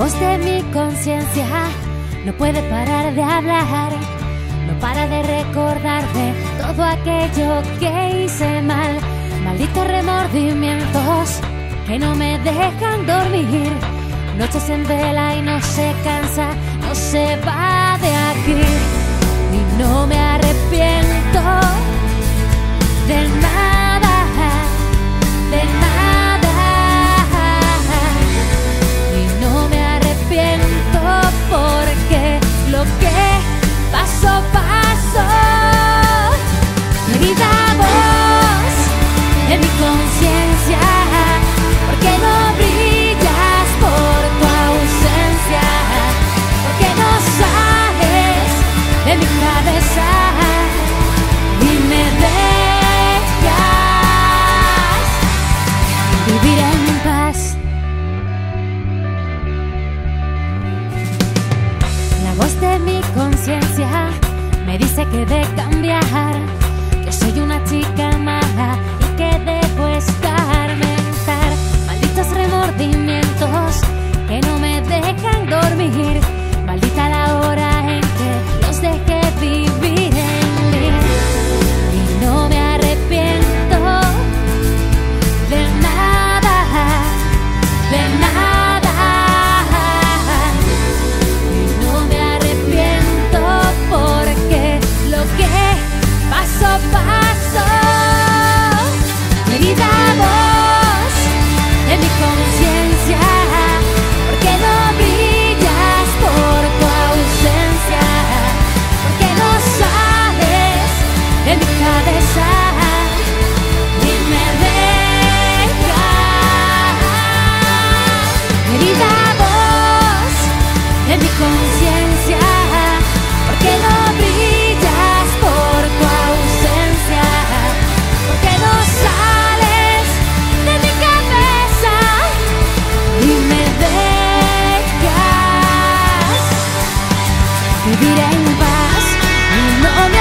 voz de mi conciencia no puede parar de hablar, no para de recordarme todo aquello que hice mal. Malditos remordimientos que no me dejan dormir, noches en vela y no se cansa, no se va de aquí. Y no me arrepiento de nada, de nada. Y no me arrepiento porque lo que pasó, pasó. Querida voz de mi conciencia, ¿por qué no brillas por tu ausencia? ¿Por qué no sales de mi cabeza y me dejas vivir en paz? La voz de mi conciencia me dice que de cambiar, que soy una chica mala y que debo escarmentar. Malditos remordimientos que no me dejan dormir, maldita la hora en que los dejé vivir en mí. Y no me arrepiento de nada, de nada. Y no me arrepiento porque lo que pasó, pasó. Querida voz de mi conciencia, ¿por qué no brillas por tu ausencia? ¿Por qué no sales de mi cabeza y me dejas? Querida voz de mi conciencia, ¿por qué no brillas por tu ausencia? ¿Por qué no sales de mi cabeza y me dejas vivir en paz? Y no me